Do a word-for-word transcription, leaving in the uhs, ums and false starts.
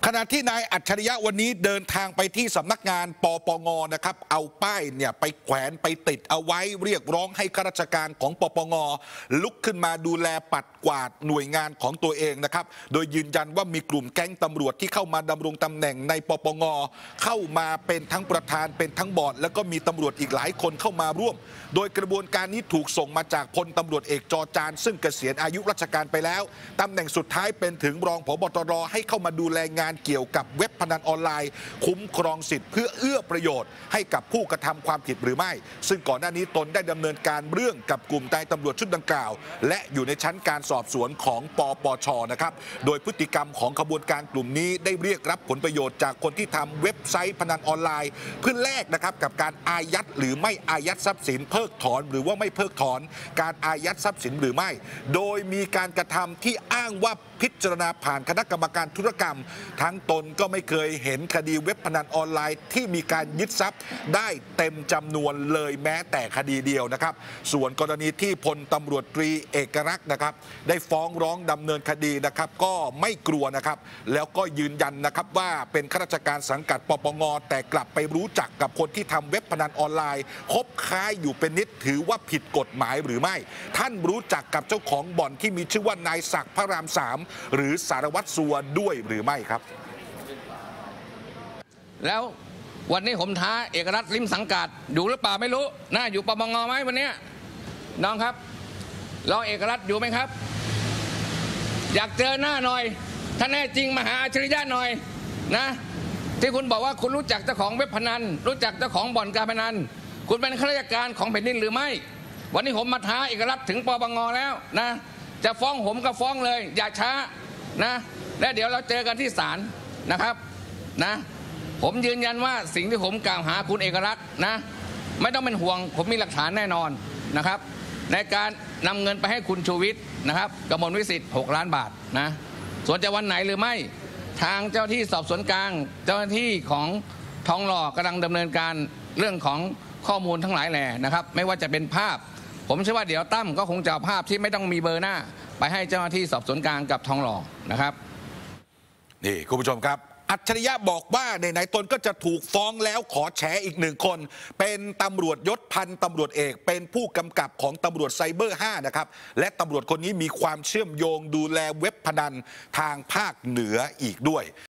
ขณะที่นายอัจฉริยะวันนี้เดินทางไปที่สำนักงานปปงนะครับเอาป้ายเนี่ยไปแขวนไปติดเอาไว้เรียกร้องให้ข้าราชการของปปงลุกขึ้นมาดูแลปัดกวาดหน่วยงานของตัวเองนะครับโดยยืนยันว่ามีกลุ่มแก๊งตำรวจที่เข้ามาดำรงตำแหน่งในปปงเข้ามาเป็นทั้งประธานเป็นทั้งบอร์ดแล้วก็มีตำรวจอีกหลายคนเข้ามาร่วมโดยกระบวนการนี้ถูกส่งมาจากพลตำรวจเอกจอจานซึ่งเกษียณอายุราชการไปแล้วตำแหน่งสุดท้ายเป็นถึงรองผบตรให้เข้ามาดูแลงานเกี่ยวกับเว็บพนันออนไลน์คุ้มครองสิทธิ์เพื่อเอื้อประโยชน์ให้กับผู้กระทำความผิดหรือไม่ซึ่งก่อนหน้านี้ตนได้ดำเนินการเรื่องกับกลุ่มนายตำรวจชุดดังกล่าวและอยู่ในชั้นการสอบสวนของปปชนะครับโดยพฤติกรรมของขบวนการกลุ่มนี้ได้เรียกรับผลประโยชน์จากคนที่ทำเว็บไซต์พนันออนไลน์เพื่อแลกนะครับกับการอายัดหรือไม่อายัดทรัพย์สินเพิกถอนหรือว่าไม่เพิกถอนการอายัดทรัพย์สินหรือไม่โดยมีการกระทำที่อ้างว่าพิจารณาผ่านคณะกรรมการธุรกรรมทั้งตนก็ไม่เคยเห็นคดีเว็บพนันออนไลน์ที่มีการยึดทรัพย์ได้เต็มจำนวนเลยแม้แต่คดีเดียวนะครับส่วนกรณีที่พลตำรวจตรีเอกลักษณ์นะครับได้ฟ้องร้องดำเนินคดีนะครับก็ไม่กลัวนะครับแล้วก็ยืนยันนะครับว่าเป็นข้าราชการสังกัดปปงแต่กลับไปรู้จักกับคนที่ทำเว็บพนันออนไลน์คบค้าอยู่เป็นนิดถือว่าผิดกฎหมายหรือไม่ท่านรู้จักกับเจ้าของบ่อนที่มีชื่อว่านายศักดิ์พระรามสามหรือสารวัตรสัวด้วยหรือไม่ครับแล้ววันนี้ผมท้าเอกรัฐริมสังกัดอยู่หรือเปล่าไม่รู้น่าอยู่ปปงไหมวันนี้น้องครับรอเอกรัฐอยู่ไหมครับอยากเจอหน้าหน่อยถ้าแน่จริงมาหาอัจฉริยะหน่อยนะที่คุณบอกว่าคุณรู้จักเจ้าของเว็บพนันรู้จักเจ้าของบ่อนการพนันคุณเป็นข้าราชการของแผ่นดินหรือไม่วันนี้ผมมาท้าเอกรัฐถึงปปงแล้วนะจะฟ้องผมก็ฟ้องเลยอย่าช้านะและเดี๋ยวเราเจอกันที่ศาลนะครับนะผมยืนยันว่าสิ่งที่ผมกล่าวหาคุณเอกลักษณ์นะไม่ต้องเป็นห่วงผมมีหลักฐานแน่นอนนะครับในการนำเงินไปให้คุณชูวิทย์นะครับกมลวิสิทธิ์หกล้านบาทนะส่วนจะวันไหนหรือไม่ทางเจ้าที่สอบสวนกลางเจ้าหน้าที่ของทองหล่อกำลังดำเนินการเรื่องของข้อมูลทั้งหลายแหล่นะครับไม่ว่าจะเป็นภาพผมเชื่อว่าเดี๋ยวตั้มก็คงจะเอาภาพที่ไม่ต้องมีเบอร์หน้าไปให้เจ้าหน้าที่สอบสวนกลางกับทองหล่อนะครับนี่คุณผู้ชมครับอัจฉริยะบอกว่าในไหนตนก็จะถูกฟ้องแล้วขอแฉอีกหนึ่งคนเป็นตำรวจยศพันตำรวจเอกเป็นผู้กำกับของตำรวจไซเบอร์ห้านะครับและตำรวจคนนี้มีความเชื่อมโยงดูแลเว็บพนันทางภาคเหนืออีกด้วย